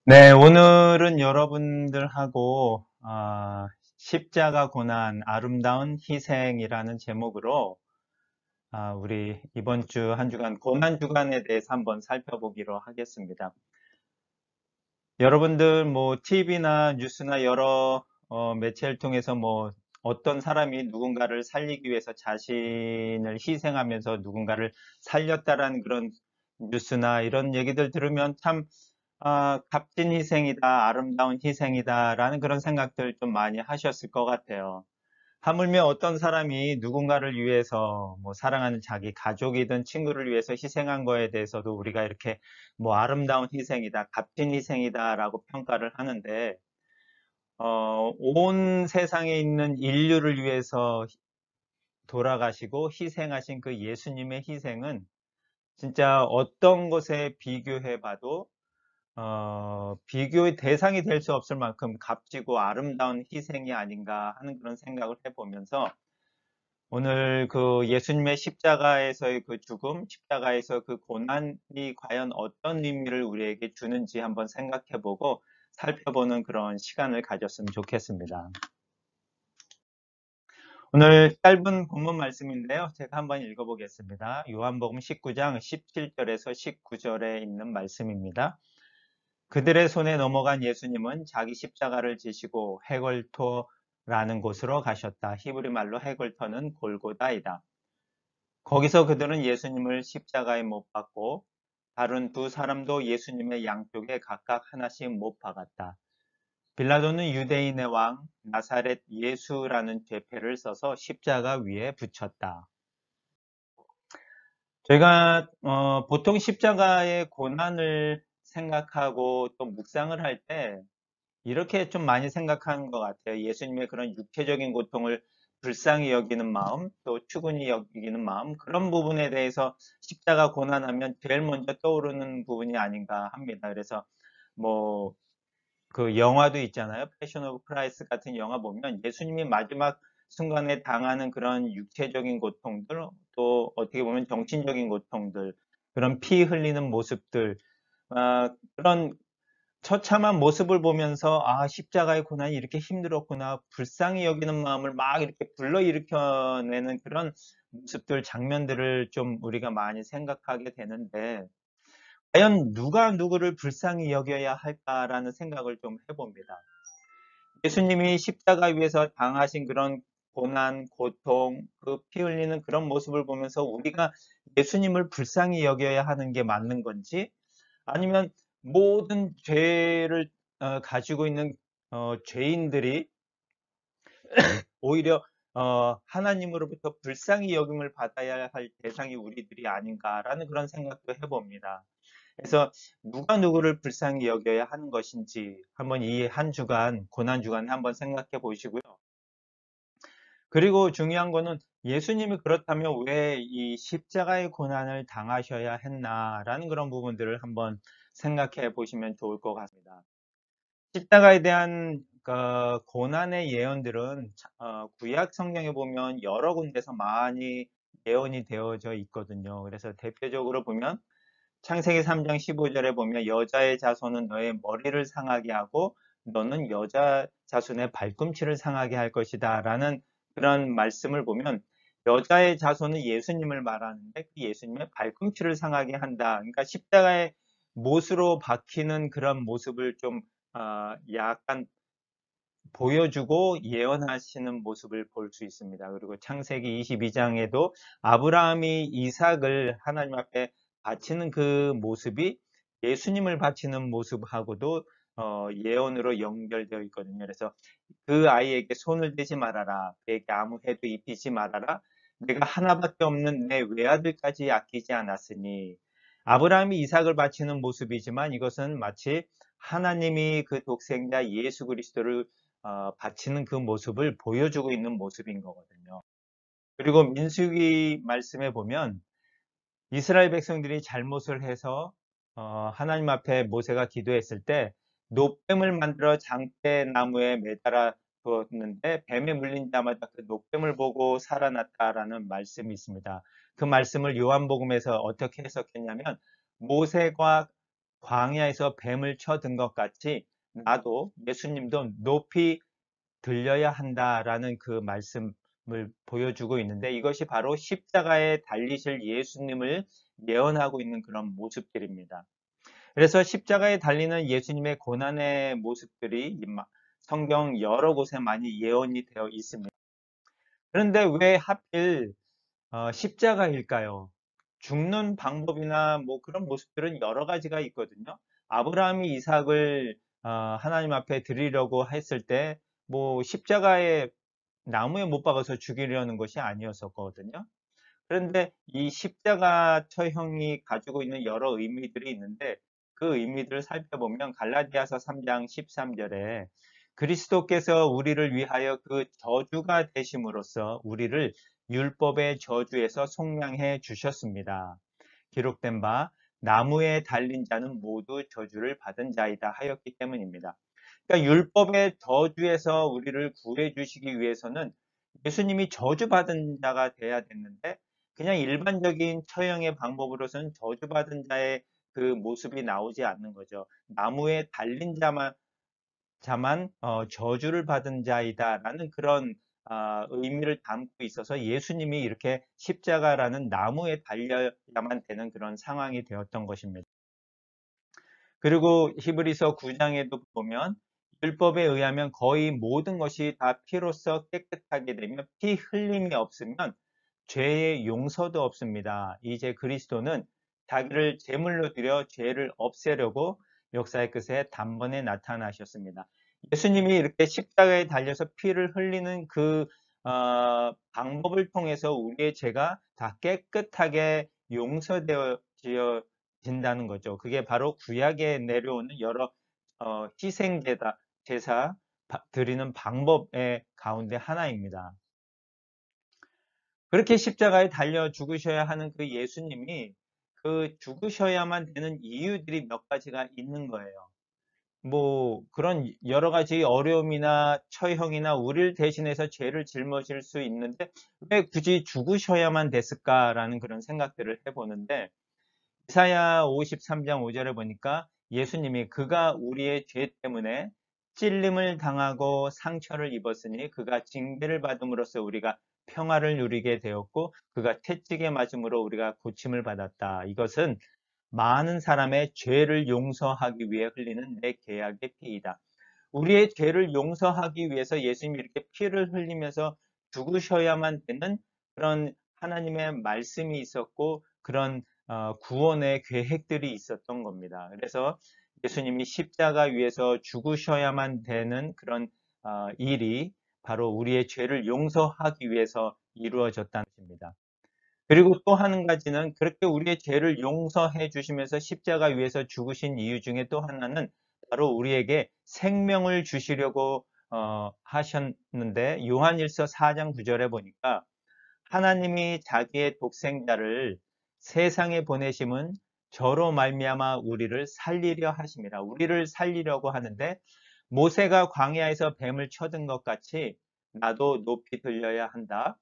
네, 오늘은 여러분들하고 십자가 고난 아름다운 희생이라는 제목으로 우리 이번 주 한 주간 고난 주간에 대해서 한번 살펴보기로 하겠습니다. 여러분들 뭐 TV나 뉴스나 여러 매체를 통해서 뭐 어떤 사람이 누군가를 살리기 위해서 자신을 희생하면서 누군가를 살렸다라는 그런 뉴스나 이런 얘기들 들으면 참 값진 희생이다, 아름다운 희생이다라는 그런 생각들 좀 많이 하셨을 것 같아요. 하물며 어떤 사람이 누군가를 위해서 뭐 사랑하는 자기 가족이든 친구를 위해서 희생한 거에 대해서도 우리가 이렇게 뭐 아름다운 희생이다, 값진 희생이다라고 평가를 하는데, 온 세상에 있는 인류를 위해서 돌아가시고 희생하신 그 예수님의 희생은 진짜 어떤 것에 비교해 봐도 비교의 대상이 될 수 없을 만큼 값지고 아름다운 희생이 아닌가 하는 그런 생각을 해보면서 오늘 그 예수님의 십자가에서의 그 죽음, 십자가에서 그 고난이 과연 어떤 의미를 우리에게 주는지 한번 생각해보고 살펴보는 그런 시간을 가졌으면 좋겠습니다. 오늘 짧은 본문 말씀인데요. 제가 한번 읽어보겠습니다. 요한복음 19장 17절에서 19절에 있는 말씀입니다. 그들의 손에 넘어간 예수님은 자기 십자가를 지시고 헤골토라는 곳으로 가셨다. 히브리 말로 헤골토는 골고다이다. 거기서 그들은 예수님을 십자가에 못 박고 다른 두 사람도 예수님의 양쪽에 각각 하나씩 못 박았다. 빌라도는 유대인의 왕 나사렛 예수라는 죄패를 써서 십자가 위에 붙였다. 저희가 보통 십자가의 고난을 생각하고 또 묵상을 할 때 이렇게 좀 많이 생각하는 것 같아요. 예수님의 그런 육체적인 고통을 불쌍히 여기는 마음, 또 추근히 여기는 마음, 그런 부분에 대해서 십자가 고난하면 제일 먼저 떠오르는 부분이 아닌가 합니다. 그래서 뭐 그 영화도 있잖아요. 패션 오브 크라이스트 같은 영화 보면 예수님이 마지막 순간에 당하는 그런 육체적인 고통들, 또 어떻게 보면 정신적인 고통들, 그런 피 흘리는 모습들, 그런 처참한 모습을 보면서 십자가의 고난이 이렇게 힘들었구나. 불쌍히 여기는 마음을 막 이렇게 불러일으켜내는 그런 모습들, 장면들을 좀 우리가 많이 생각하게 되는데, 과연 누가 누구를 불쌍히 여겨야 할까라는 생각을 좀 해봅니다. 예수님이 십자가 위에서 당하신 그런 고난, 고통, 그 피 흘리는 그런 모습을 보면서 우리가 예수님을 불쌍히 여겨야 하는 게 맞는 건지, 아니면 모든 죄를 가지고 있는 죄인들이 오히려 하나님으로부터 불쌍히 여김을 받아야 할 대상이 우리들이 아닌가라는 그런 생각도 해봅니다. 그래서 누가 누구를 불쌍히 여겨야 하는 것인지 한번 이 한 주간, 고난 주간 한번 생각해 보시고요. 그리고 중요한 거는 예수님이 그렇다면 왜 이 십자가의 고난을 당하셔야 했나라는 그런 부분들을 한번 생각해 보시면 좋을 것 같습니다. 십자가에 대한 고난의 예언들은 구약 성경에 보면 여러 군데서 많이 예언이 되어져 있거든요. 그래서 대표적으로 보면 창세기 3장 15절에 보면 여자의 자손은 너의 머리를 상하게 하고 너는 여자 자손의 발꿈치를 상하게 할 것이다 라는 그런 말씀을 보면 여자의 자손은 예수님을 말하는데 그 예수님의 발꿈치를 상하게 한다. 그러니까 십자가의 못으로 박히는 그런 모습을 좀 약간 보여주고 예언하시는 모습을 볼 수 있습니다. 그리고 창세기 22장에도 아브라함이 이삭을 하나님 앞에 바치는 그 모습이 예수님을 바치는 모습하고도 예언으로 연결되어 있거든요. 그래서 그 아이에게 손을 대지 말아라. 그에게 아무 해도 입히지 말아라. 내가 하나밖에 없는 내 외아들까지 아끼지 않았으니 아브라함이 이삭을 바치는 모습이지만 이것은 마치 하나님이 그 독생자 예수 그리스도를 바치는 그 모습을 보여주고 있는 모습인 거거든요. 그리고 민수기 말씀에 보면 이스라엘 백성들이 잘못을 해서 하나님 앞에 모세가 기도했을 때 노뱀을 만들어 장대 나무에 매달아 두었는데 뱀에 물린 자마다 그 노뱀을 보고 살아났다라는 말씀이 있습니다. 그 말씀을 요한복음에서 어떻게 해석했냐면 모세가 광야에서 뱀을 쳐든 것 같이 나도 예수님도 높이 들려야 한다라는 그 말씀을 보여주고 있는데 이것이 바로 십자가에 달리실 예수님을 예언하고 있는 그런 모습들입니다. 그래서 십자가에 달리는 예수님의 고난의 모습들이 성경 여러 곳에 많이 예언이 되어 있습니다. 그런데 왜 하필 십자가일까요? 죽는 방법이나 뭐 그런 모습들은 여러 가지가 있거든요. 아브라함이 이삭을 하나님 앞에 드리려고 했을 때 뭐 십자가에 나무에 못 박아서 죽이려는 것이 아니었었거든요. 그런데 이 십자가 처형이 가지고 있는 여러 의미들이 있는데 그 의미들을 살펴보면 갈라디아서 3장 13절에 그리스도께서 우리를 위하여 그 저주가 되심으로써 우리를 율법의 저주에서 속량해 주셨습니다. 기록된 바 나무에 달린 자는 모두 저주를 받은 자이다 하였기 때문입니다. 그러니까 율법의 저주에서 우리를 구해 주시기 위해서는 예수님이 저주받은 자가 돼야 됐는데 그냥 일반적인 처형의 방법으로서는 저주받은 자의 그 모습이 나오지 않는 거죠. 나무에 달린 자만 저주를 받은 자이다라는 그런 의미를 담고 있어서 예수님이 이렇게 십자가라는 나무에 달려야만 되는 그런 상황이 되었던 것입니다. 그리고 히브리서 9장에도 보면 율법에 의하면 거의 모든 것이 다 피로써 깨끗하게 되며 피 흘림이 없으면 죄의 용서도 없습니다. 이제 그리스도는 자기를 제물로 드려 죄를 없애려고 역사의 끝에 단번에 나타나셨습니다. 예수님이 이렇게 십자가에 달려서 피를 흘리는 그 방법을 통해서 우리의 죄가 다 깨끗하게 용서되어진다는 거죠. 그게 바로 구약에 내려오는 여러 제사 드리는 방법의 가운데 하나입니다. 그렇게 십자가에 달려 죽으셔야 하는 그 예수님이 그 죽으셔야만 되는 이유들이 몇 가지가 있는 거예요. 뭐 그런 여러 가지 어려움이나 처형이나 우리를 대신해서 죄를 짊어질 수 있는데 왜 굳이 죽으셔야만 됐을까라는 그런 생각들을 해보는데 이사야 53장 5절에 보니까 예수님이 그가 우리의 죄 때문에 찔림을 당하고 상처를 입었으니 그가 징계를 받음으로써 우리가 평화를 누리게 되었고 그가 채찍에 맞음으로 우리가 고침을 받았다. 이것은 많은 사람의 죄를 용서하기 위해 흘리는 내 계약의 피이다. 우리의 죄를 용서하기 위해서 예수님이 이렇게 피를 흘리면서 죽으셔야만 되는 그런 하나님의 말씀이 있었고 그런 구원의 계획들이 있었던 겁니다. 그래서 예수님이 십자가 위에서 죽으셔야만 되는 그런 일이 바로 우리의 죄를 용서하기 위해서 이루어졌다는 것입니다. 그리고 또 한 가지는 그렇게 우리의 죄를 용서해 주시면서 십자가 위에서 죽으신 이유 중에 또 하나는 바로 우리에게 생명을 주시려고 하셨는데 요한일서 4장 9절에 보니까 하나님이 자기의 독생자를 세상에 보내심은 저로 말미암아 우리를 살리려 하심이라. 우리를 살리려고 하는데 모세가 광야에서 뱀을 쳐든 것 같이 나도 높이 들려야 한다.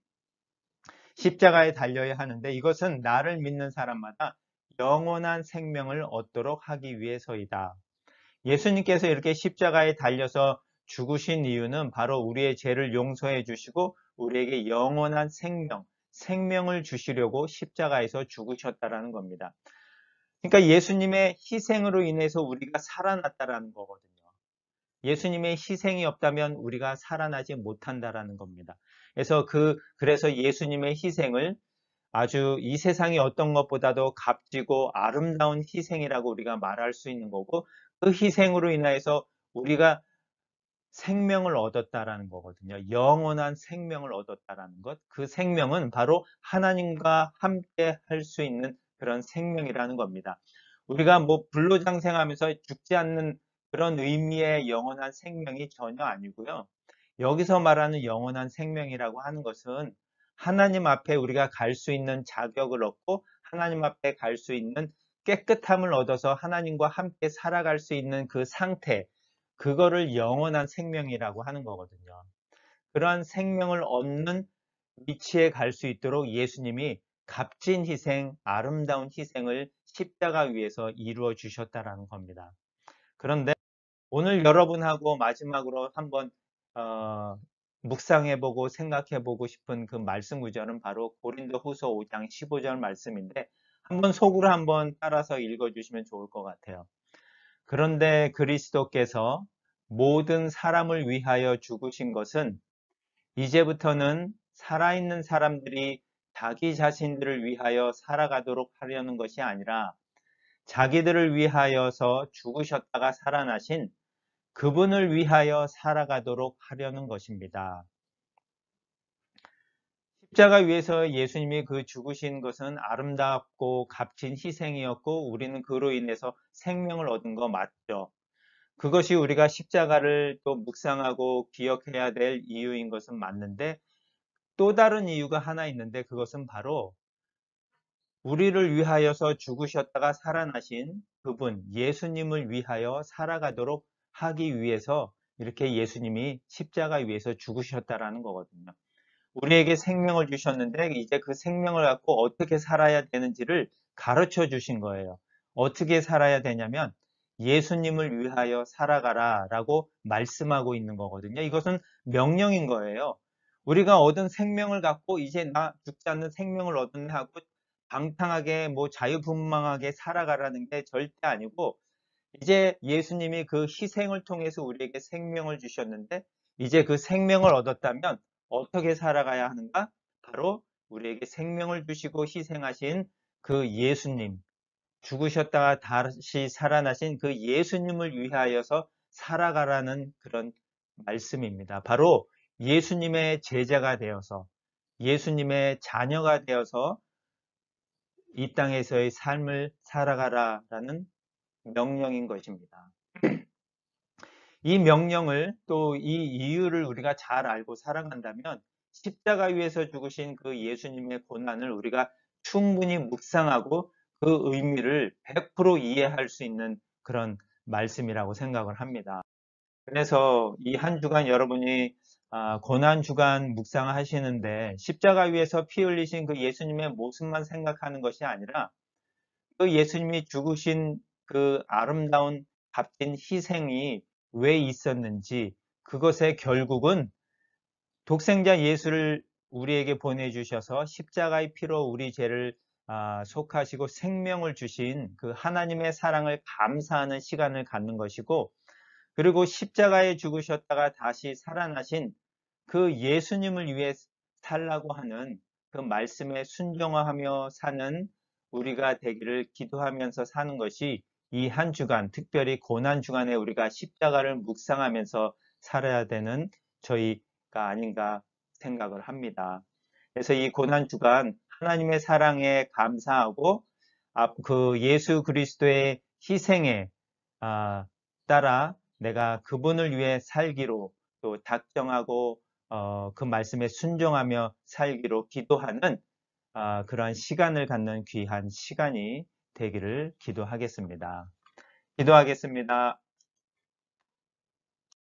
십자가에 달려야 하는데 이것은 나를 믿는 사람마다 영원한 생명을 얻도록 하기 위해서이다. 예수님께서 이렇게 십자가에 달려서 죽으신 이유는 바로 우리의 죄를 용서해 주시고 우리에게 영원한 생명을 주시려고 십자가에서 죽으셨다라는 겁니다. 그러니까 예수님의 희생으로 인해서 우리가 살아났다라는 거거든요. 예수님의 희생이 없다면 우리가 살아나지 못한다라는 겁니다. 그래서 예수님의 희생을 아주 이 세상의 어떤 것보다도 값지고 아름다운 희생이라고 우리가 말할 수 있는 거고 그 희생으로 인하여서 우리가 생명을 얻었다라는 거거든요. 영원한 생명을 얻었다라는 것. 그 생명은 바로 하나님과 함께 할 수 있는 그런 생명이라는 겁니다. 우리가 뭐 불로장생하면서 죽지 않는 그런 의미의 영원한 생명이 전혀 아니고요. 여기서 말하는 영원한 생명이라고 하는 것은 하나님 앞에 우리가 갈 수 있는 자격을 얻고 하나님 앞에 갈 수 있는 깨끗함을 얻어서 하나님과 함께 살아갈 수 있는 그 상태, 그거를 영원한 생명이라고 하는 거거든요. 그러한 생명을 얻는 위치에 갈 수 있도록 예수님이 값진 희생, 아름다운 희생을 십자가 위에서 이루어 주셨다라는 겁니다. 그런데 오늘 여러분하고 마지막으로 한번 묵상해보고 생각해보고 싶은 그 말씀 구절은 바로 고린도후서 5장 15절 말씀인데 한번 속으로 한번 따라서 읽어주시면 좋을 것 같아요. 그런데 그리스도께서 모든 사람을 위하여 죽으신 것은 이제부터는 살아있는 사람들이 자기 자신들을 위하여 살아가도록 하려는 것이 아니라 자기들을 위하여서 죽으셨다가 살아나신 그분을 위하여 살아가도록 하려는 것입니다. 십자가 위에서 예수님이 그 죽으신 것은 아름답고 값진 희생이었고 우리는 그로 인해서 생명을 얻은 거 맞죠. 그것이 우리가 십자가를 또 묵상하고 기억해야 될 이유인 것은 맞는데 또 다른 이유가 하나 있는데 그것은 바로 우리를 위하여서 죽으셨다가 살아나신 그분 예수님을 위하여 살아가도록 하기 위해서 이렇게 예수님이 십자가 위에서 죽으셨다라는 거거든요. 우리에게 생명을 주셨는데 이제 그 생명을 갖고 어떻게 살아야 되는지를 가르쳐 주신 거예요. 어떻게 살아야 되냐면 예수님을 위하여 살아가라 라고 말씀하고 있는 거거든요. 이것은 명령인 거예요. 우리가 얻은 생명을 갖고 이제 나 죽지 않는 생명을 얻었네 하고 방탕하게 뭐 자유분방하게 살아가라는 게 절대 아니고 이제 예수님이 그 희생을 통해서 우리에게 생명을 주셨는데 이제 그 생명을 얻었다면 어떻게 살아가야 하는가? 바로 우리에게 생명을 주시고 희생하신 그 예수님, 죽으셨다가 다시 살아나신 그 예수님을 위하여서 살아가라는 그런 말씀입니다. 바로 예수님의 제자가 되어서 예수님의 자녀가 되어서 이 땅에서의 삶을 살아가라라는 명령인 것입니다. 이 명령을 또 이 이유를 우리가 잘 알고 살아간다면 십자가 위에서 죽으신 그 예수님의 고난을 우리가 충분히 묵상하고 그 의미를 100% 이해할 수 있는 그런 말씀이라고 생각을 합니다. 그래서 이 한 주간 여러분이 고난 주간 묵상하시는데 십자가 위에서 피 흘리신 그 예수님의 모습만 생각하는 것이 아니라 그 예수님이 죽으신 그 아름다운 값진 희생이 왜 있었는지 그것의 결국은 독생자 예수를 우리에게 보내주셔서 십자가의 피로 우리 죄를 속하시고 생명을 주신 그 하나님의 사랑을 감사하는 시간을 갖는 것이고 그리고 십자가에 죽으셨다가 다시 살아나신 그 예수님을 위해 살라고 하는 그 말씀에 순종하며 사는 우리가 되기를 기도하면서 사는 것이 이 한 주간, 특별히 고난 주간에 우리가 십자가를 묵상하면서 살아야 되는 저희가 아닌가 생각을 합니다. 그래서 이 고난 주간 하나님의 사랑에 감사하고 그 예수 그리스도의 희생에 따라 내가 그분을 위해 살기로 또 작정하고 그 말씀에 순종하며 살기로 기도하는 그러한 시간을 갖는 귀한 시간이 되기를 기도하겠습니다. 기도하겠습니다.